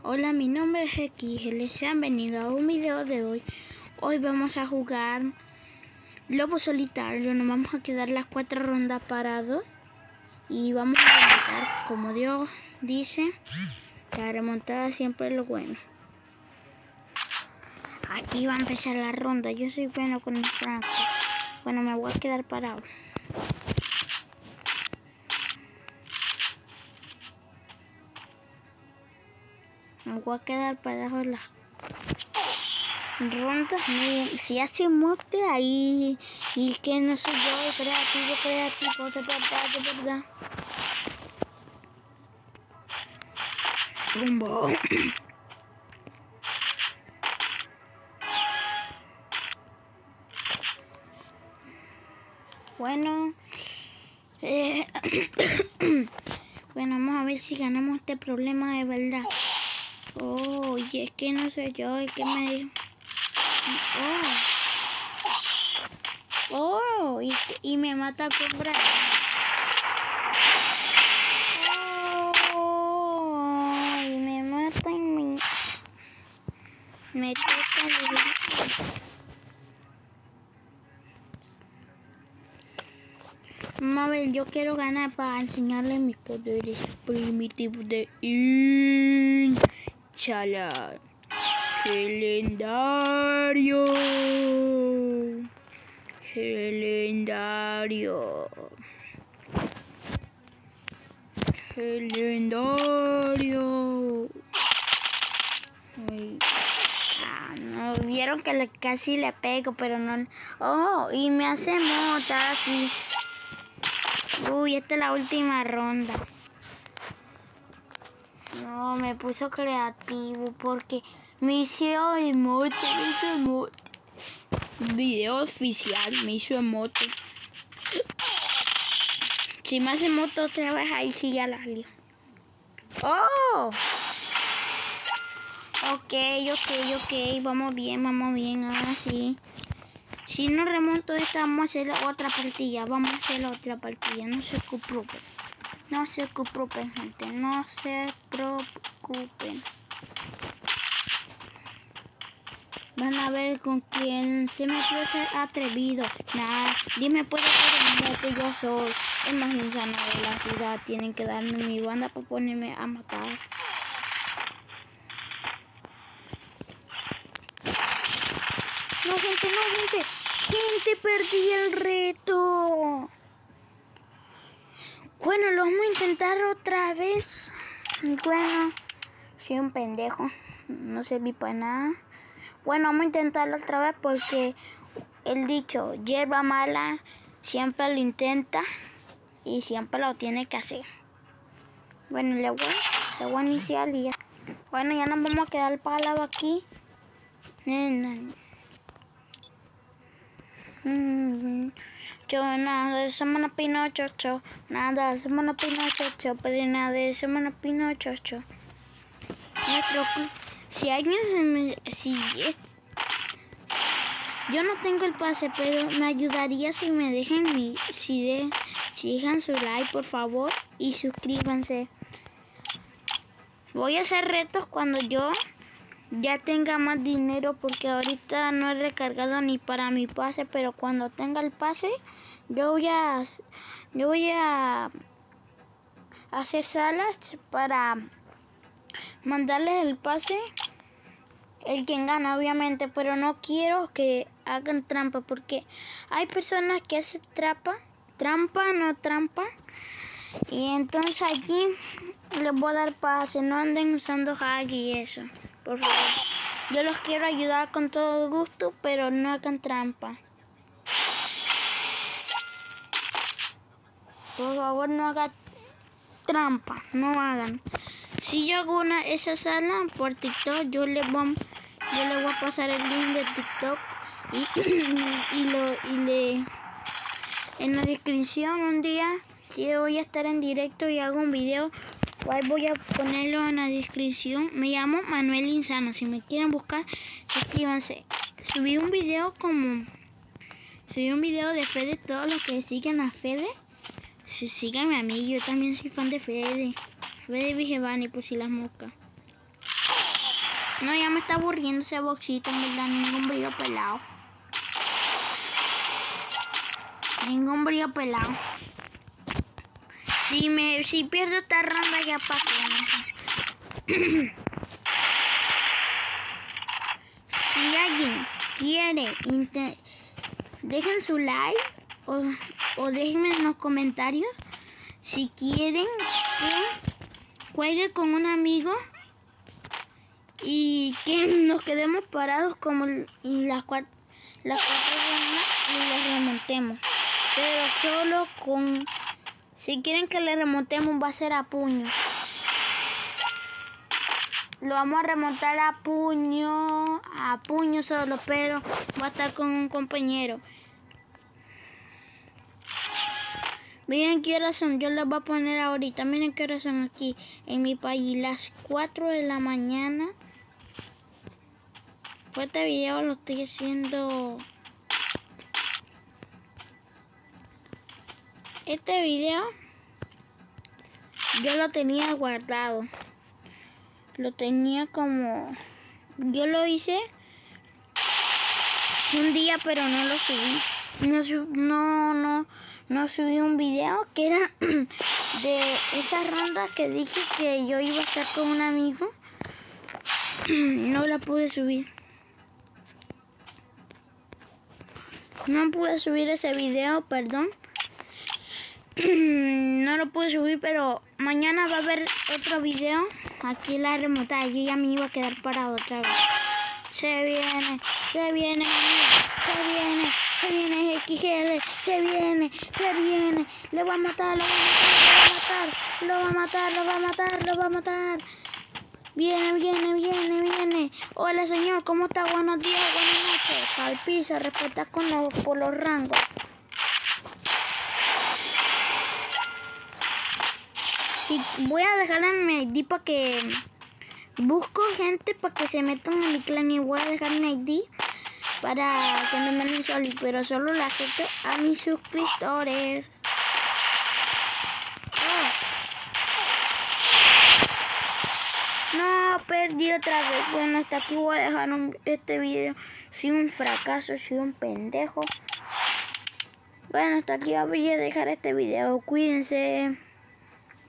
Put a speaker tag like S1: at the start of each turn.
S1: Hola, mi nombre es X, les han venido a un video de hoy. Hoy vamos a jugar Lobo Solitario, nos vamos a quedar las 4 rondas parados y vamos a remontar, como Dios dice, la remontada siempre es lo bueno. Aquí va a empezar la ronda, yo soy bueno con el franco. Bueno, me voy a quedar parado. Me voy a quedar parado en las rondas. Si hace mote ahí y que no soy yo, creativo, de verdad. Rumbo. Bueno, bueno, vamos a ver si ganamos este problema de verdad. Oh, y es que no sé yo, es que me dijo. Oh, y me mata con brazo. Oh, y me mata y me toca. Vamos a ver, yo quiero ganar para enseñarle mis poderes primitivos de Chala. Legendario. No, vieron que casi le pego, pero no. Oh, y me hace motas y... Uy, esta es la última ronda. No, me puso creativo porque me hizo emote, Video oficial, me hizo emote. Si me hace emote otra vez, ahí sí ya la lío. ¡Oh! Ok, vamos bien, ahora sí. Si no remonto esta, vamos a hacer otra partida, no se preocupen. No se preocupen, gente, no se preocupen. Van a ver con quién se metió ese atrevido. Nah, dime, puede ser el que yo soy el más insano de la ciudad. Tienen que darme mi banda para ponerme a matar. No, gente. Gente, perdí el reto. Bueno, lo vamos a intentar otra vez. Bueno, soy un pendejo. No serví para nada. Bueno, vamos a intentarlo otra vez porque el dicho, hierba mala, siempre lo intenta y siempre lo tiene que hacer. Bueno, le voy a iniciar y ya. Bueno, ya nos vamos a quedar parados aquí. Yo nada de semana Pinocho, nada de semana Pinocho, pero nada de semana Pinocho. Si alguien yo no tengo el pase, pero me ayudaría si me dejan si dejan su like, por favor, y suscríbanse. Voy a hacer retos cuando yo ya tenga más dinero, porque ahorita no he recargado ni para mi pase, pero cuando tenga el pase, yo voy a hacer salas para mandarles el pase. El quien gana, obviamente, pero no quiero que hagan trampa porque hay personas que hacen trampa, y entonces allí les voy a dar pase, no anden usando hack y eso, por favor. Yo los quiero ayudar con todo gusto, pero no hagan trampa. Por favor, no hagan trampa, no hagan. Si yo hago esa sala por TikTok, yo le voy a pasar el link de TikTok y en la descripción un día, si voy a estar en directo y hago un video, voy a ponerlo en la descripción. Me llamo Manuel Insano, si me quieren buscar, suscríbanse. Subí un video de Fede, todos los que siguen a Fede, síganme a mí, yo también soy fan de Fede Vigevani, por si las moscas. No, ya me está aburriendo ese boxito, en verdad, ningún brillo pelado. Ningún brillo pelado. Si pierdo esta ronda ya para qué. Si alguien quiere, dejen su like o déjenme en los comentarios si quieren que juegue con un amigo y que nos quedemos parados como las cuatro rondas y les remontemos. Pero solo con... Si quieren que le remontemos va a ser a puño. Lo vamos a remontar a puño solo, pero va a estar con un compañero. Miren qué horas son, yo les voy a poner ahorita. Miren qué horas son aquí en mi país, las 4 de la mañana. Pues este video lo estoy haciendo... Este video yo lo tenía guardado. Lo tenía como... Yo lo hice un día, pero no lo subí. No subí un video que era de esa ronda que dije que yo iba a estar con un amigo. No la pude subir. No pude subir ese video, perdón. No lo pude subir, pero mañana va a haber otro video. Aquí la remontada. Yo ya me iba a quedar parado otra vez. Se viene XGL, se viene. Lo va a matar. Viene. Hola señor, ¿cómo está? Buenos días, buenas noches. Palpiza, respeta por los rangos. Sí, voy a dejar en mi ID para que... Busco gente para que se metan en mi clan y voy a dejar mi ID para que me manden solo, pero solo la acepto a mis suscriptores. No, perdí otra vez. Bueno, hasta aquí voy a dejar este video. Soy un fracaso, soy un pendejo. Bueno, hasta aquí voy a dejar este video. Cuídense.